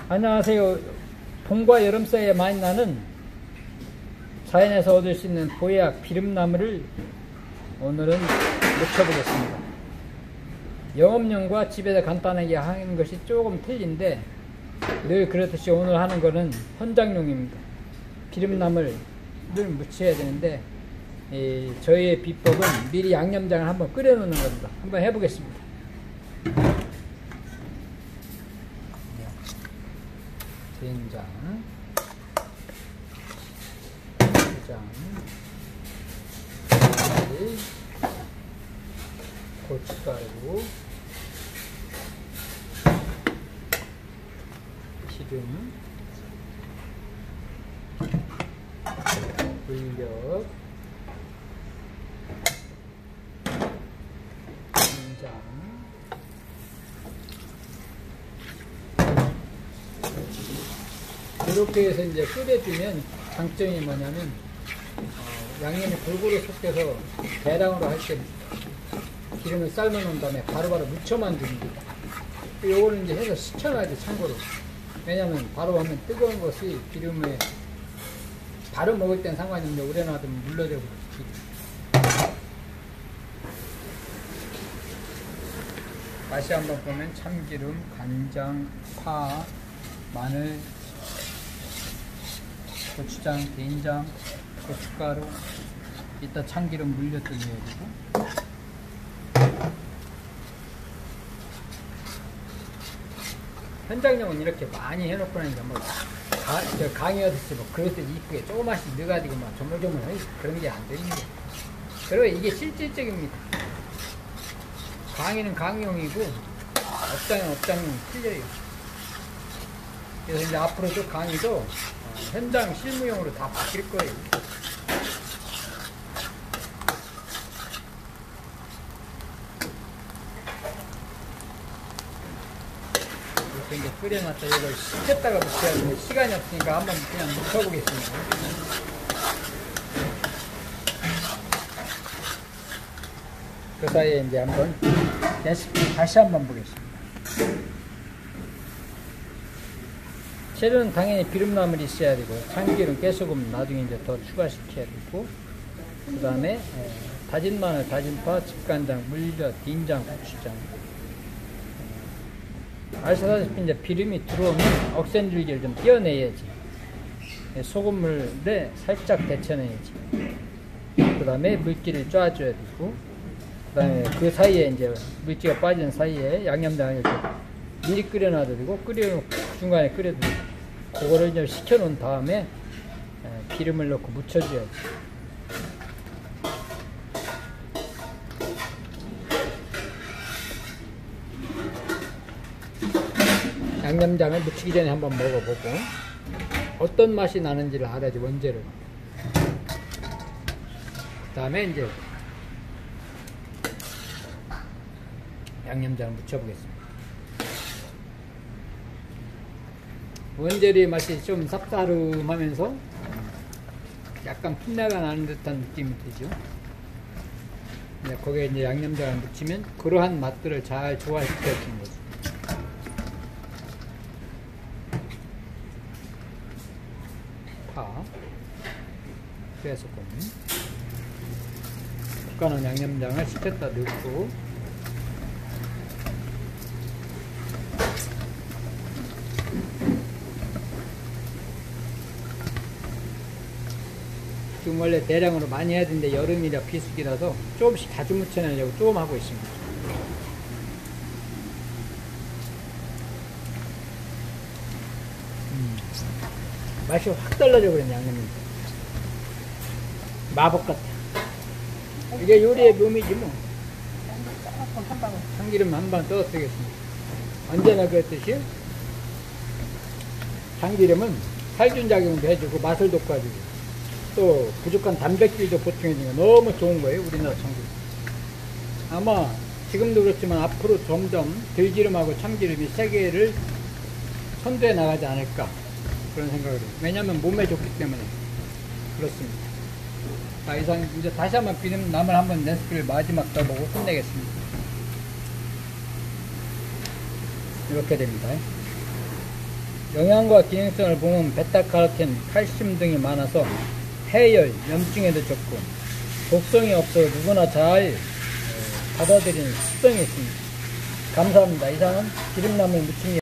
안녕하세요. 봄과 여름 사이에 많이 나는 자연에서 얻을 수 있는 보약 비름나무를 오늘은 묻혀보겠습니다. 영업용과 집에서 간단하게 하는 것이 조금 틀린데 늘 그렇듯이 오늘 하는 거는 헌장용입니다. 비름나무를 묻혀야 되는데 저희의 비법은 미리 양념장을 한번 끓여 놓는 겁니다. 한번 해보겠습니다. 된장, 고춧가루, 기름, 물엿, 된장, 이렇게 해서 이제 끓여주면 장점이 뭐냐면 양념이 골고루 섞여서 대량으로 할 때 기름을 삶아 놓은 다음에 바로바로 무쳐만 줍니다. 요거는 이제 해서 식혀놔야지. 참고로 왜냐면 바로 하면 뜨거운 것이 기름에 바로 먹을 땐 상관이 없는데 오래 놔두면 물러져 버리지. 맛이 한번 보면 참기름, 간장, 파, 마늘, 고추장, 된장, 고춧가루, 이따 참기름 물엿 넣어야 되고, 현장용은 이렇게 많이 해놓고 나니까 뭐 강의하듯이 뭐 그릇에 이쁘게 조금만씩 넣어가지고 막 조물조물 그런 게 안 됩니다. 그리고 이게 실질적입니다. 강의는 강의용이고 업장은 업장용 틀려요. 그래서 이제 앞으로도 강의도 현장 실무용으로 다 바뀔 거예요. 이렇게 이제 끓여놨다 이걸 식혔다가 묻혀야 되는데 시간이 없으니까 한번 그냥 묻혀보겠습니다. 그 사이에 이제 한번 레시피 다시 한번 보겠습니다. 재료는 당연히 비름나물이 있어야 되고, 참기름, 깨소금 나중에 이제 더 추가시켜야 되고, 그 다음에 다진 마늘, 다진 파, 집간장, 물엿, 된장, 고추장. 아시다시피 이제 비름이 들어오면 억센줄기를 좀 떼어내야지. 소금물에 살짝 데쳐내야지. 그 다음에 물기를 쪄줘야 되고, 그 다음에 그 사이에 이제 물기가 빠지는 사이에 양념장을 이렇게 미리 끓여놔도 되고, 중간에 끓여도 되고, 그거를 이제 식혀놓은 다음에 기름을 넣고 묻혀줘야지. 양념장을 묻히기 전에 한번 먹어보고 어떤 맛이 나는지를 알아야지, 원재를. 그 다음에 이제 양념장을 묻혀보겠습니다. 원재료의 맛이 좀 쌉싸름하면서 약간 풋내가 나는 듯한 느낌이 들죠. 거기에 이제 양념장을 묻히면 그러한 맛들을 잘 조화시켜주는 거죠. 파, 깨소금, 볶아놓은 양념장을 식혔다 넣고, 지금 원래 대량으로 많이 해야 되는데 여름이라 비수기라서 조금씩 자주 묻혀내려고 조금 하고 있습니다. 맛이 확 달라져 버렸네. 양념이 마법 같아. 이게 요리의 묘미지 뭐. 참기름 한 번 떠쓰겠습니다. 언제나 그랬듯이 참기름은 살균 작용도 해주고 맛을 돋궈주고 또 부족한 단백질도 보충해주는 게 너무 좋은 거예요. 우리나라 참기름. 아마 지금도 그렇지만 앞으로 점점 들기름하고 참기름이 세계를 선도해 나가지 않을까, 그런 생각을 해요. 왜냐하면 몸에 좋기 때문에 그렇습니다. 자, 이상 이제 다시 한번 비름나물 한번 레시피를 마지막 떠보고 끝내겠습니다. 이렇게 됩니다. 영양과 기능성을 보면 베타카로틴, 칼슘 등이 많아서 해열, 염증에도 좋고 독성이 없어 누구나 잘 받아들이는 습성이 있습니다. 감사합니다. 이상은 기름나물 무침이